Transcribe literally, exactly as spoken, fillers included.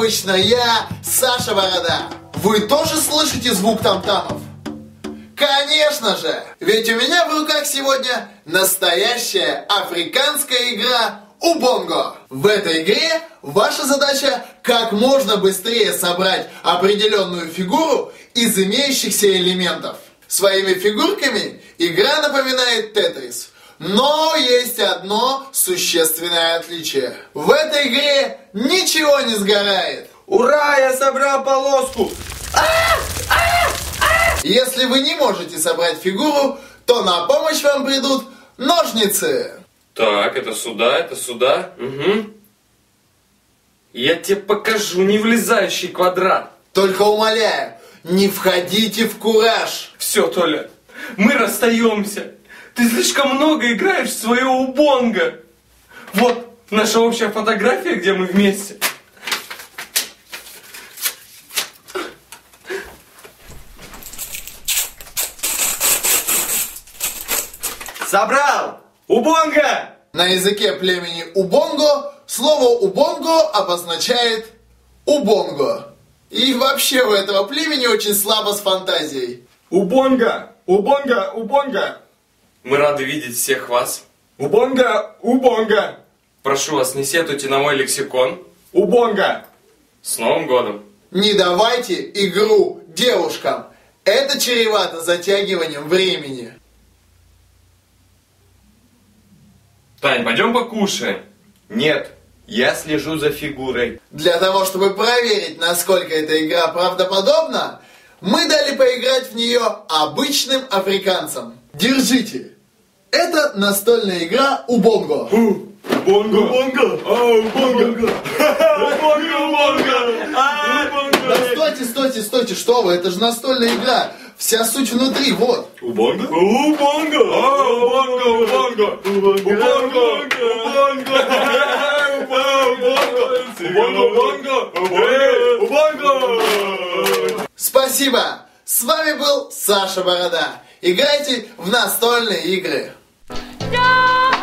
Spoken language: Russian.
обычно я, Саша Борода. Вы тоже слышите звук там-тамов? Конечно же! Ведь у меня в руках сегодня настоящая африканская игра Убонго. В этой игре ваша задача как можно быстрее собрать определенную фигуру из имеющихся элементов. Своими фигурками игра напоминает Тетрис. Но есть одно существенное отличие. В этой игре ничего не сгорает. Ура, я собрал полоску! Если вы не можете собрать фигуру, то на помощь вам придут ножницы. Так, это сюда, это сюда. Угу. Я тебе покажу невлезающий квадрат. Только умоляю, не входите в кураж. Все, Толя, мы расстаемся. Ты слишком много играешь в свое Убонго. Вот наша общая фотография, где мы вместе. Собрал! Убонго! На языке племени Убонго слово Убонго обозначает Убонго. И вообще у этого племени очень слабо с фантазией. Убонго! Убонго! Убонго! Мы рады видеть всех вас. Убонго! Убонго! Прошу вас, не сетуйте на мой лексикон. Убонго! С Новым годом! Не давайте игру девушкам. Это чревато затягиванием времени. Тань, пойдем покушаем. Нет, я слежу за фигурой. Для того, чтобы проверить, насколько эта игра правдоподобна, мы дали поиграть в нее обычным африканцам. Держите. Это настольная игра Убонго. Убонго! Убонго! А, Убонго! Убонго! Убонго! А, Да стойте, стойте, стойте, что вы, это же настольная игра. Вся суть внутри, вот. Убонго? Убонго! А, Убонго! Убонго! Убонго! Убонго! Убонго! Убонго! Спасибо. С вами был Саша Борода. Играйте в настольные игры. Yeah!